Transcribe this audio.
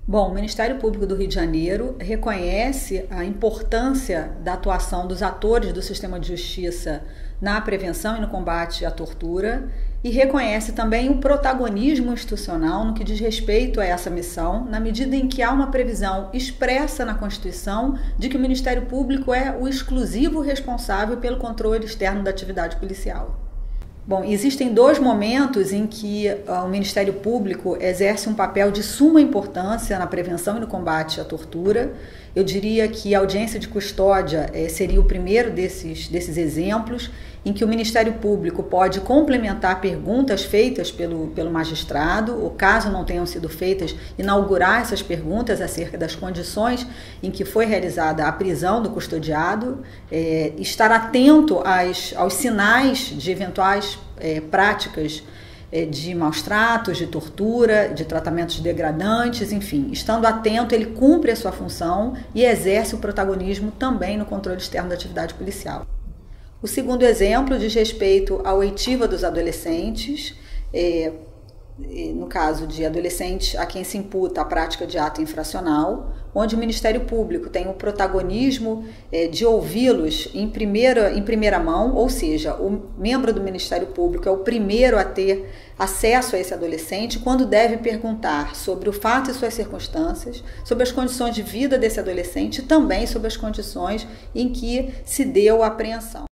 Bom, o Ministério Público do Rio de Janeiro reconhece a importância da atuação dos atores do sistema de justiça na prevenção e no combate à tortura e reconhece também o protagonismo institucional no que diz respeito a essa missão, na medida em que há uma previsão expressa na Constituição de que o Ministério Público é o exclusivo responsável pelo controle externo da atividade policial. Bom, existem dois momentos em que o Ministério Público exerce um papel de suma importância na prevenção e no combate à tortura. Eu diria que a audiência de custódia seria o primeiro desses exemplos, em que o Ministério Público pode complementar perguntas feitas pelo magistrado, ou caso não tenham sido feitas, inaugurar essas perguntas acerca das condições em que foi realizada a prisão do custodiado, estar atento aos sinais de eventuais práticas de maus tratos, de tortura, de tratamentos degradantes, enfim, estando atento, ele cumpre a sua função e exerce o protagonismo também no controle externo da atividade policial. O segundo exemplo diz respeito à oitiva dos adolescentes, no caso de adolescentes a quem se imputa a prática de ato infracional, onde o Ministério Público tem o protagonismo de ouvi-los em primeira mão, ou seja, o membro do Ministério Público é o primeiro a ter acesso a esse adolescente quando deve perguntar sobre o fato e suas circunstâncias, sobre as condições de vida desse adolescente e também sobre as condições em que se deu a apreensão.